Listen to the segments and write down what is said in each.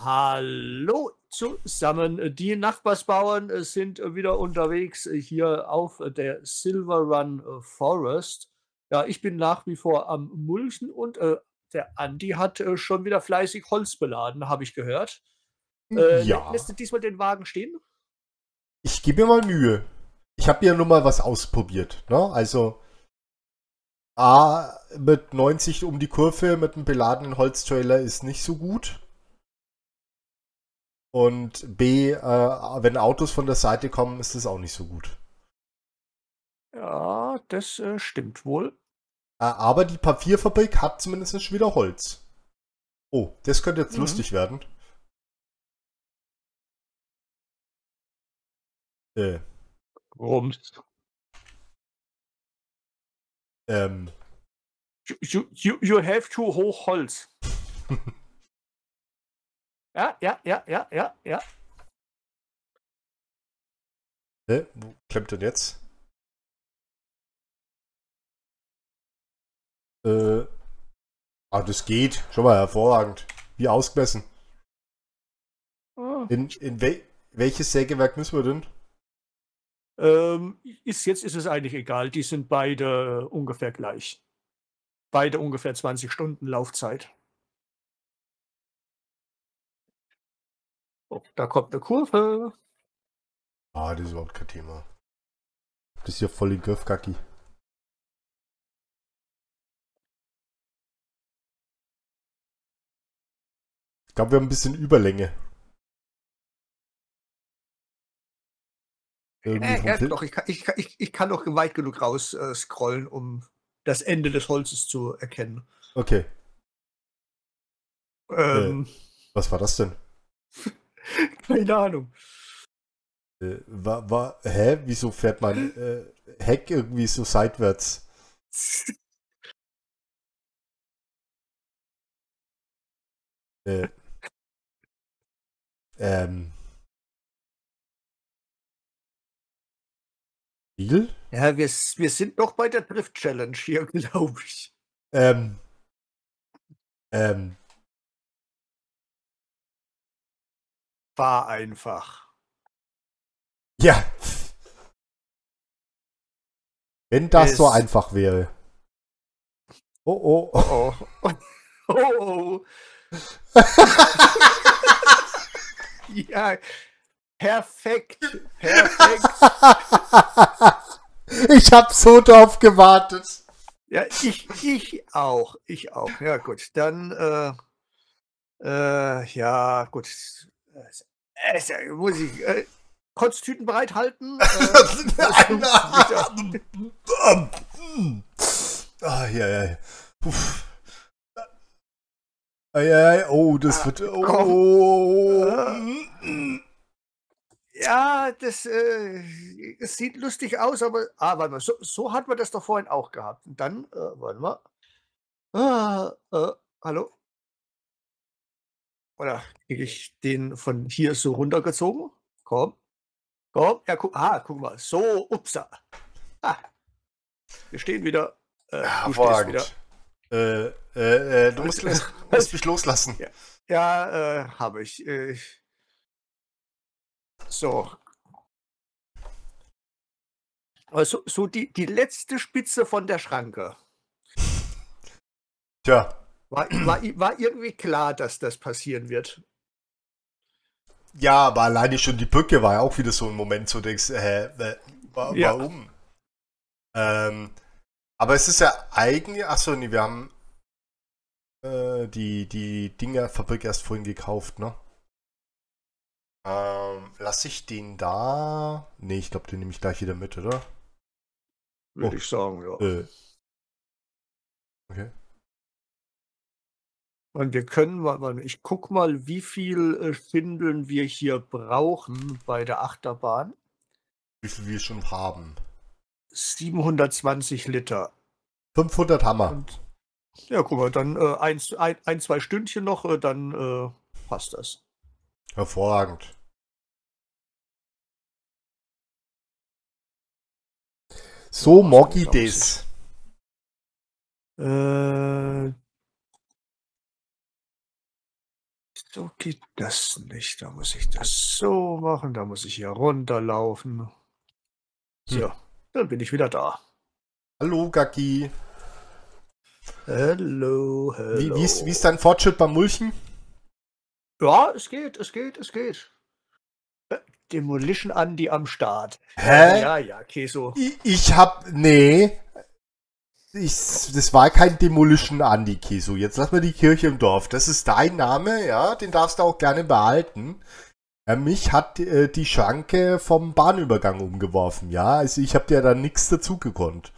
Hallo zusammen. Die Nachbarsbauern sind wieder unterwegs hier auf der Silver Run Forest. Ja, ich bin nach wie vor am Mulchen und der Andi hat schon wieder fleißig Holz beladen, habe ich gehört. Lässt Ja, du diesmal den Wagen stehen? ich gebe mir mal Mühe. Ich habe ja nur mal was ausprobiert. Ne? Also A mit 90 um die Kurve mit einem beladenen Holztrailer ist nicht so gut. Und B, wenn Autos von der Seite kommen, ist das auch nicht so gut. Ja, das stimmt wohl. Aber die Papierfabrik hat zumindest schon wieder Holz. Oh, das könnte jetzt Mhm. lustig werden. Äh, Rums. ähm, You have to hoch Holz. Ja, ja, ja, ja, ja, ja. Wo klemmt denn jetzt? Äh, das geht. Schon mal hervorragend. Wie ausgemessen. Ah. In welches Sägewerk müssen wir denn? Jetzt ist es eigentlich egal. Die sind beide ungefähr gleich. Beide ungefähr 20 Stunden Laufzeit. Oh, da kommt eine Kurve. Das ist überhaupt kein Thema. Das ist ja voll in Griff, Kaki. Ich glaube, wir haben ein bisschen Überlänge. Irgendwie vom Ja, Film. doch, ich kann noch weit genug raus scrollen, um das Ende des Holzes zu erkennen. Okay. Ähm, Was war das denn? keine Ahnung. Hä? Wieso fährt mein Heck irgendwie so seitwärts? Äh, ähm, Spiel? Ja, wir sind noch bei der Drift Challenge hier, glaube ich. Ähm, ähm, War einfach. ja. Wenn das so Es, einfach wäre. Oh, oh. oh, oh. Oh, oh. Ja, perfekt. Perfekt. Ich hab so drauf gewartet. Ja, ich auch. Ich auch. Ja, gut. Dann, ja, gut. Muss ich Kotztüten bereithalten? Versuch's wieder. Ja, ja. Ei, oh, das wird. Komm. Oh. Ja, es sieht lustig aus, aber warte mal, so hatten wir das doch vorhin auch gehabt. Und dann, warte mal. Hallo? Oder kriege ich den von hier so runtergezogen? Komm, komm. Ja, guck mal. So, upsa. Ah, wir stehen wieder. Du stehst wieder. Hervorragend. Du musst mich loslassen. Ja, ja habe ich. So. Also, so die letzte Spitze von der Schranke. Tja. War irgendwie klar, dass das passieren wird. Ja, aber alleine schon die Brücke war ja auch wieder so ein Moment, so denkst, Ja. warum? Aber es ist ja eigentlich, achso, nee, wir haben die Dingerfabrik erst vorhin gekauft, ne? Lass ich den da? Nee, ich glaube, den nehme ich gleich wieder mit, oder? Würde ich sagen, ja. Okay. Und wir können mal, ich guck mal, wie viel Schindeln wir hier brauchen bei der Achterbahn. Wie viel wir schon haben? 720 Liter. 500 Hammer. Und ja, guck mal, dann zwei Stündchen noch, dann passt das. Hervorragend. So, Moggi das. Äh, So geht das nicht. Da muss ich das so machen, da muss ich hier runterlaufen. Hm. So, dann bin ich wieder da. Hallo, Gaki. Hello, Wie ist hello. dein Fortschritt beim Mulchen? Ja, es geht, es geht, es geht. Demolition Andi am Start. Hä? Ja, ja, Keso. Nee. Das war kein Demolition Andy Keso. Jetzt lass mal die Kirche im Dorf. Das ist dein Name, ja, den darfst du auch gerne behalten. Mich hat die Schranke vom Bahnübergang umgeworfen, ja. Also ich habe dir da nichts dazu gekonnt.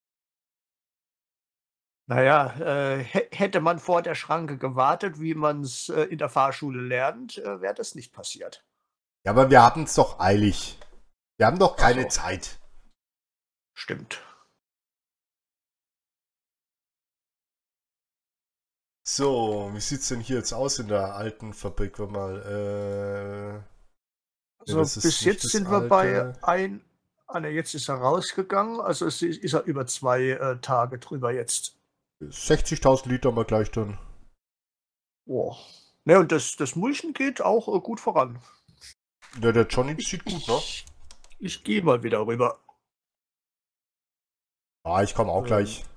Naja, hätte man vor der Schranke gewartet, wie man es in der Fahrschule lernt, wäre das nicht passiert. Ja, aber wir hatten es doch eilig. Wir haben doch Ach keine so, Zeit. stimmt. So, wie sieht's denn hier jetzt aus in der alten Fabrik? Warte mal, nee, Also das ist bis nicht jetzt das sind wir bei alte. ne, jetzt ist er rausgegangen, also ist er über 2 Tage drüber jetzt. 60.000 Liter mal gleich dann. Boah. Ne, und das Mulchen geht auch gut voran. Ja, der Johnny Ich sieht gut, ne? ich ich gehe mal wieder rüber. Ah, ich komme auch Ähm, gleich.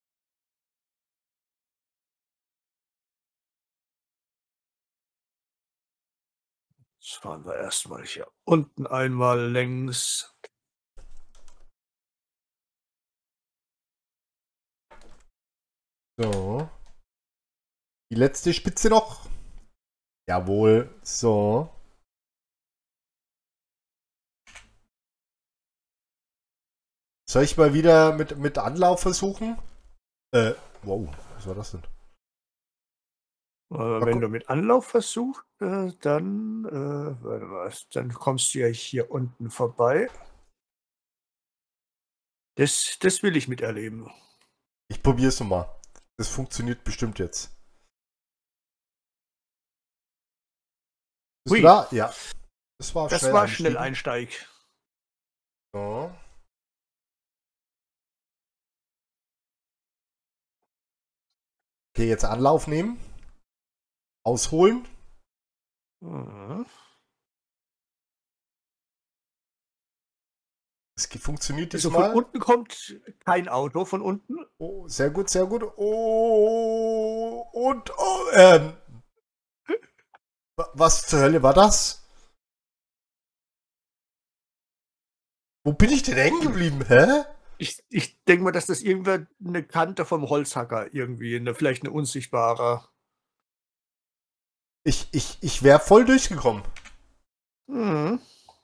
Jetzt fahren wir erst mal hier unten einmal längs. So. Die letzte Spitze noch. Jawohl. So. Soll ich mal wieder mit Anlauf versuchen? Wow. Was war das denn? Mal Wenn du gucken. mit Anlauf versuchst, dann, warte mal, dann kommst du ja hier unten vorbei. Das will ich miterleben. Ich probier's nochmal. Das funktioniert bestimmt jetzt. Bist du Hui, da? Ja. Das war das schnell war einstiegen. Schnelleinsteig. So. Okay, jetzt Anlauf nehmen. Ausholen. Mhm. Es funktioniert Also, von diesmal. unten kommt kein Auto von unten. Oh, sehr gut, sehr gut. Oh, und oh, was zur Hölle war das? Wo bin ich denn hängen Hm. geblieben? Hä? Ich denke mal, dass das irgendwer 'ne Kante vom Holzhacker irgendwie, vielleicht 'ne unsichtbare. Ich wäre voll durchgekommen. Mhm.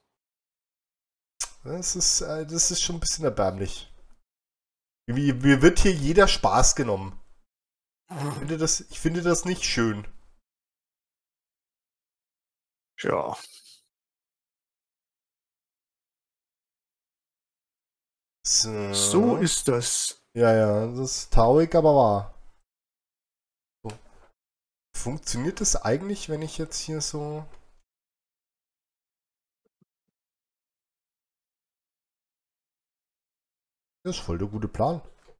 Das ist schon ein bisschen erbärmlich. Mir wird hier jeder Spaß genommen. Ich finde das nicht schön. Tja, so So. ist das. Ja, ja, das ist traurig, aber wahr. So. Funktioniert das eigentlich, wenn ich jetzt hier so. Das ist voll der gute Plan.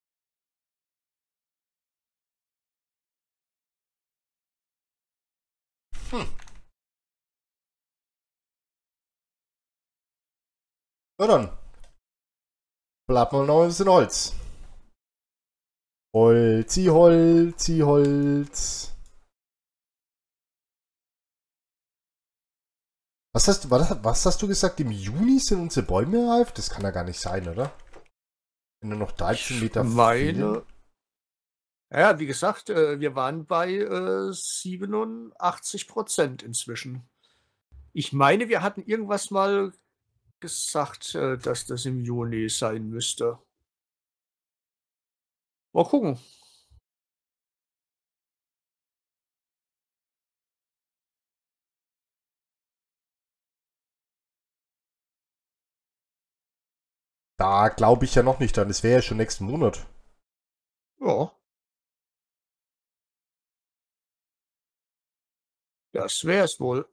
Hm. Na dann, bleibt mal noch ein bisschen Holz. Holzi, Holzi, Holz. Was hast du gesagt? Im Juni sind unsere Bäume reif? Das kann ja gar nicht sein, oder? Wenn nur noch 13 Ich Meter fehlen. meine, ja, wie gesagt, wir waren bei 87 inzwischen. Ich meine, wir hatten irgendwas mal gesagt, dass das im Juni sein müsste. Mal gucken. Da glaube ich ja noch nicht dran. Das wäre ja schon nächsten Monat. Ja, das wäre es wohl.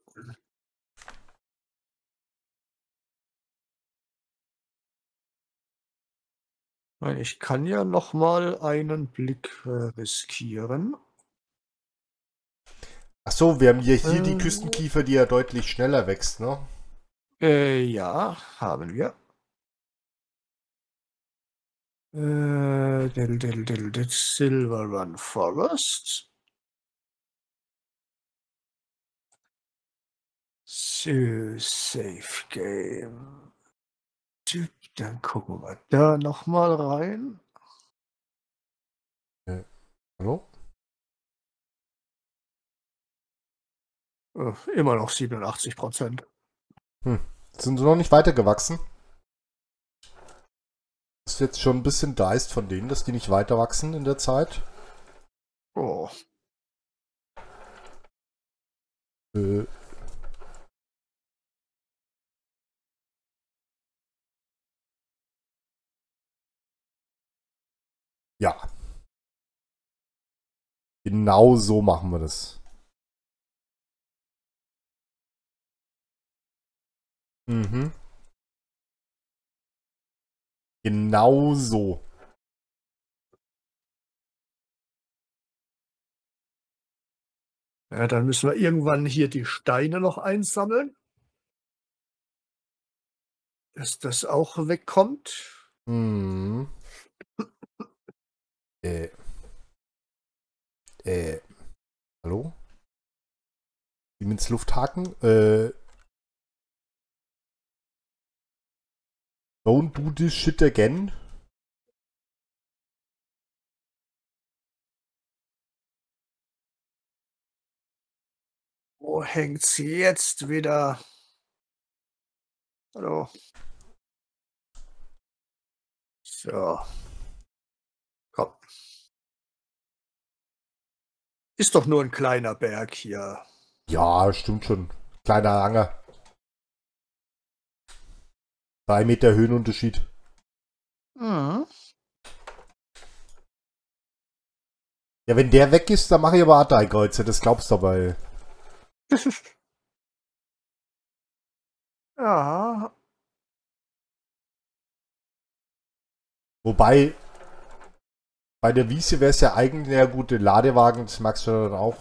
Meine, ich kann ja noch mal einen Blick riskieren. Achso, wir haben hier die Äh, Küstenkiefer, die ja deutlich schneller wächst, ne? ja, haben wir. Silver Run Forest. So, Safe Game. Dann gucken wir da nochmal rein. Hallo? Immer noch 87%. Sind sie noch nicht weitergewachsen? Ist jetzt schon ein bisschen dreist von denen, dass die nicht weiter wachsen in der Zeit. Oh. Äh, ja. Genau so machen wir das. Mhm. Genau so. Ja, dann müssen wir irgendwann hier die Steine noch einsammeln, dass das auch wegkommt. Mhm. Äh. Hallo? Siemens Lufthaken? Don't do this shit again. Wo hängt sie jetzt wieder? Hallo. So. Komm. Ist doch nur ein kleiner Berg hier. Ja, stimmt schon. Kleiner Anger. 3 Meter Höhenunterschied. Mhm. Ja, wenn der weg ist, dann mache ich aber auch 3 Kreuze. Das glaubst du dabei. Ja. Wobei, bei der Wiese wäre es ja eigentlich eine gute Ladewagen. Das magst du dann auch.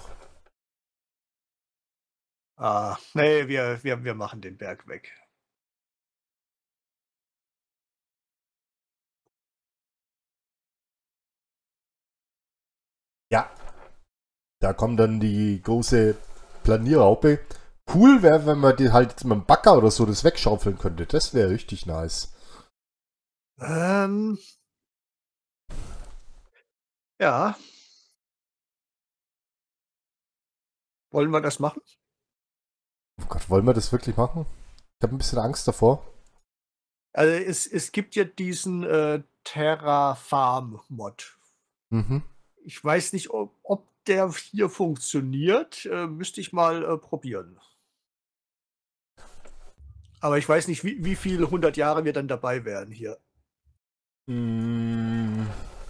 Nee, wir machen den Berg weg. Ja. Da kommt dann die große Planierraupe. Cool wäre, wenn man die halt jetzt mit dem Bagger oder so das wegschaufeln könnte. Das wäre richtig nice. Ja. Wollen wir das machen? Oh Gott, wollen wir das wirklich machen? Ich habe ein bisschen Angst davor. Also es gibt ja diesen Terrafarm-Mod. Mhm. Ich weiß nicht, ob der hier funktioniert. Müsste ich mal probieren. Aber ich weiß nicht, wie viele 100 Jahre wir dann dabei wären hier. Mm.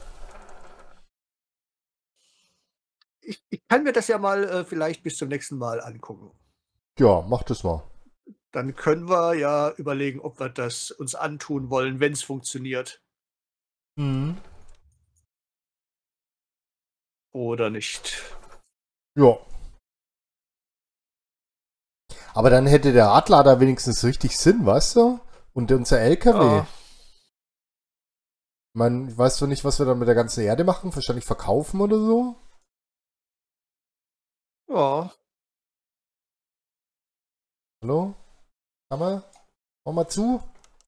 Ich kann mir das ja mal vielleicht bis zum nächsten Mal angucken. Ja, mach das mal. Dann können wir ja überlegen, ob wir das uns antun wollen, wenn es funktioniert Mhm. oder nicht. Ja. Aber dann hätte der Radlader wenigstens richtig Sinn, weißt du? Und unser LKW. Ja, Ich meine, weißt du nicht, was wir dann mit der ganzen Erde machen? Wahrscheinlich verkaufen oder so? ja. Hallo? Hammer? Mach mal zu.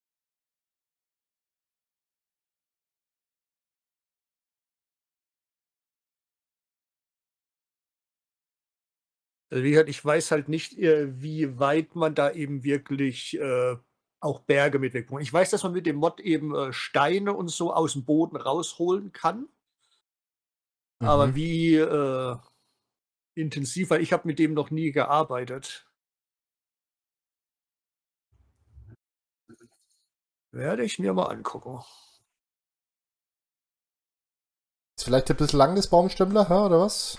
Also wie gesagt, ich weiß halt nicht, wie weit man da eben wirklich auch Berge mit wegbringt. Ich weiß, dass man mit dem Mod eben Steine und so aus dem Boden rausholen kann, Mhm. aber wie intensiv, weil ich habe mit dem noch nie gearbeitet. Werde ich mir mal angucken. Ist vielleicht ein bisschen lang, das Baumstämmler, hä, oder was?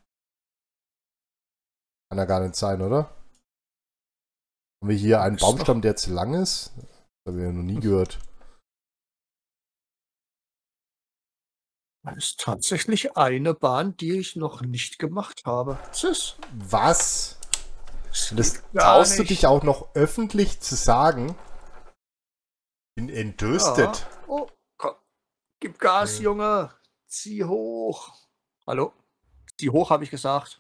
Kann ja gar nicht sein, oder? Haben wir hier einen Ist Baumstamm, noch, der zu lang ist? Das habe ich ja noch nie gehört. Das ist tatsächlich eine Bahn, die ich noch nicht gemacht habe. Tschüss. Was? Das Und das geht gar traust du dich nicht. auch noch öffentlich zu sagen? Bin Ja. entrüstet. Oh, komm. Gib Gas, Ja. Junge. Zieh hoch. Hallo? Zieh hoch, habe ich gesagt.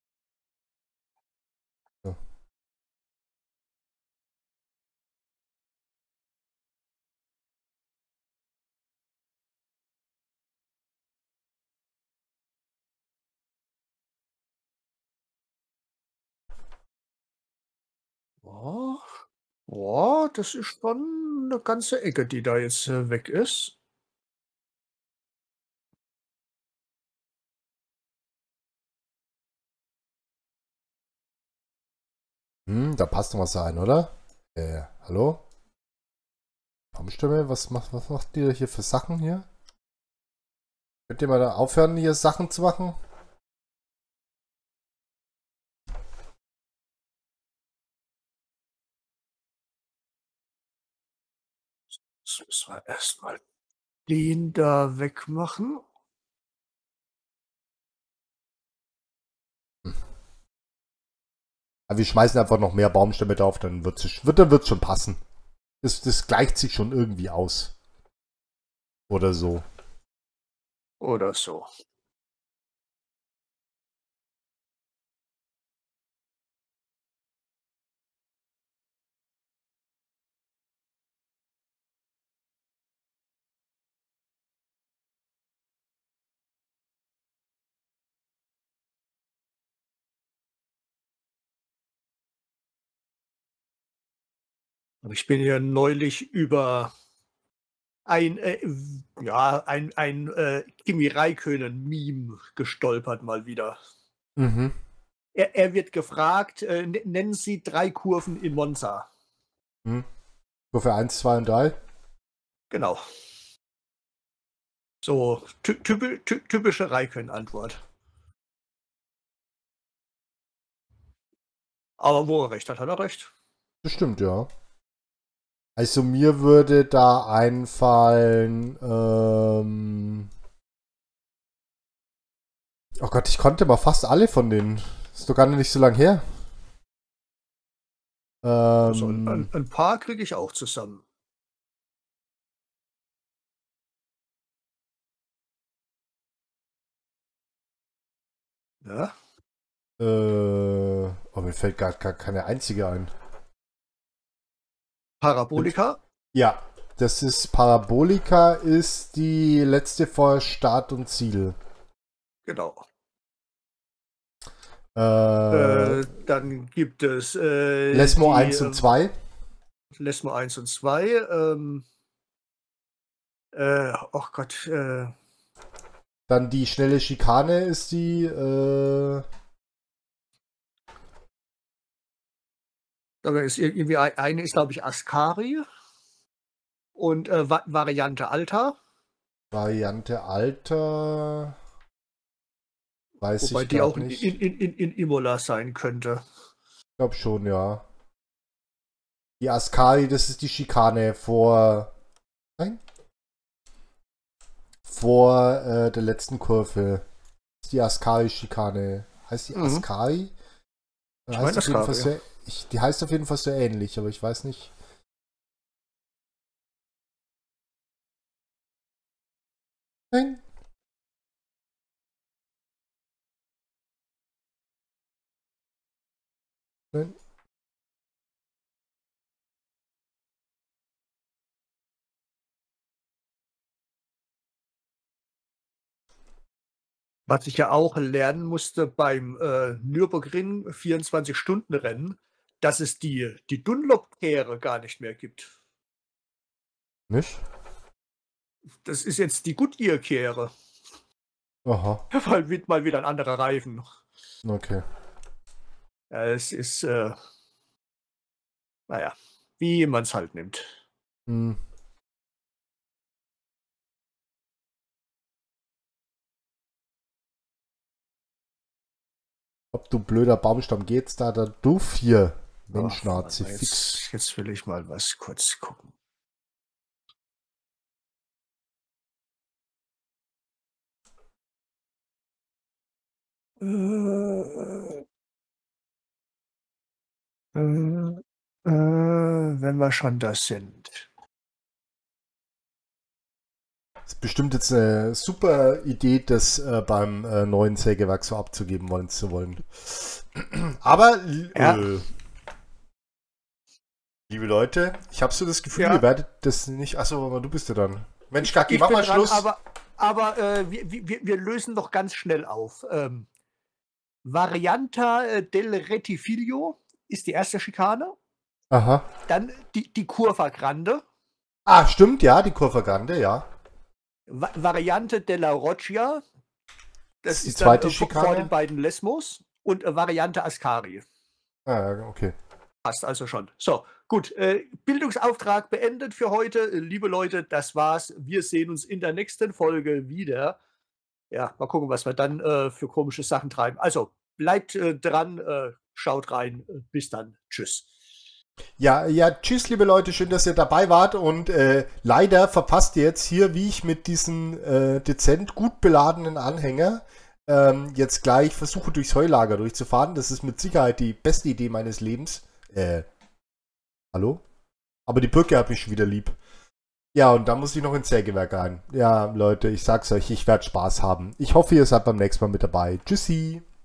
Oh, oh, das ist schon eine ganze Ecke, die da jetzt, weg ist. Da passt doch was rein, oder? Hallo? Baumstämme, was macht ihr hier für Sachen hier? Könnt ihr mal da aufhören, hier Sachen zu machen? Das müssen wir erst mal den da wegmachen. Aber wir schmeißen einfach noch mehr Baumstämme drauf, dann wird's schon passen. Das gleicht sich schon irgendwie aus. Oder so. Oder so. Und ich bin ja neulich über ein, Kimi Räikkönen-Meme gestolpert mal wieder. Mhm. Er wird gefragt, nennen Sie 3 Kurven in Monza. Mhm. Kurve 1, 2 und 3. Genau. So typische Räikkönen-Antwort. Aber wo er recht hat, hat er recht. Das stimmt, ja. Also mir würde da einfallen, oh Gott, ich konnte mal fast alle von denen. Ist doch gar nicht so lang her. Also ein paar kriege ich auch zusammen. Ja, Oh, mir fällt gar keine einzige ein. Parabolika, Ja, das ist Parabolika, ist die letzte vor Start und Ziel. genau. Äh, Dann gibt es, Lesmo die, 1 und 2. Lesmo 1 und 2, oh Gott, Dann die schnelle Schikane ist die, da ist irgendwie eine ist, glaube ich, Ascari und, Variante Alta, Variante Alter. Weiß wobei ich die auch gerade in nicht. Imola sein könnte. Ich glaube schon, ja. Die Ascari, das ist die Schikane vor. Nein? Vor der letzten Kurve. Das ist die Ascari-Schikane. Heißt die Mhm. Ascari? Ich meine Heißt auf jeden Fall Ascari. so, die heißt auf jeden Fall so ähnlich, aber ich weiß nicht. Nein. Nein. Was ich ja auch lernen musste beim, Nürburgring 24-Stunden-Rennen, dass es die Dunlop-Kehre gar nicht mehr gibt. Nicht? Das ist jetzt die Goodyear-Kehre, Aha. weil mal wieder ein anderer Reifen. Okay. Ja, es ist, na ja, wie man's halt nimmt. Hm. Ob du blöder Baumstamm geht's da doof hier. Mensch, Ach, Nazi, warte mal, fix. jetzt will ich mal was kurz gucken. Äh, wenn wir schon das sind. Das ist bestimmt jetzt eine super Idee, das beim neuen Sägewerk so abzugeben zu wollen. Aber, Ja. liebe Leute, ich habe so das Gefühl, Ja. ihr werdet das nicht... Achso, aber du bist ja dann. Mensch, Kaki, Ich mach bin mal dran, Schluss. aber wir lösen doch ganz schnell auf. Varianta del Retifiglio ist die erste Schikane. Aha. Dann die Curva Grande. Ah, stimmt, ja, die Curva Grande, ja. Variante della Roccia. Das Die ist zweite dann vor Schikane. den beiden Lesmos. Und Variante Ascari. Ah, okay. Passt also schon. So, gut. Bildungsauftrag beendet für heute. Liebe Leute, das war's. Wir sehen uns in der nächsten Folge wieder. Ja, mal gucken, was wir dann für komische Sachen treiben. Also, bleibt dran, schaut rein. Bis dann. Tschüss. Ja, tschüss, liebe Leute, schön, dass ihr dabei wart und leider verpasst ihr jetzt hier, wie ich mit diesem dezent gut beladenen Anhänger jetzt gleich versuche, durchs Heulager durchzufahren. Das ist mit Sicherheit die beste Idee meines Lebens. Hallo? Aber die Birke hat mich schon wieder lieb. Ja, und dann muss ich noch ins Sägewerk rein. Ja, Leute, ich sag's euch, ich werde Spaß haben. Ich hoffe, ihr seid beim nächsten Mal mit dabei. Tschüssi!